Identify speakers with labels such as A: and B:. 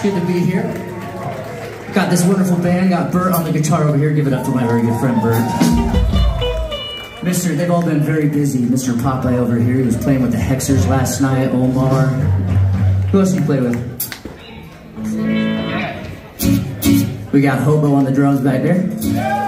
A: good to be here. Got this wonderful band, got Bert on the guitar over here. Give it up for my very good friend Bert. They've all been very busy. Mr. Popeye over here, he was playing with the Hexers last night, Omar. Who else did you play with? We got Hobo on the drums back there.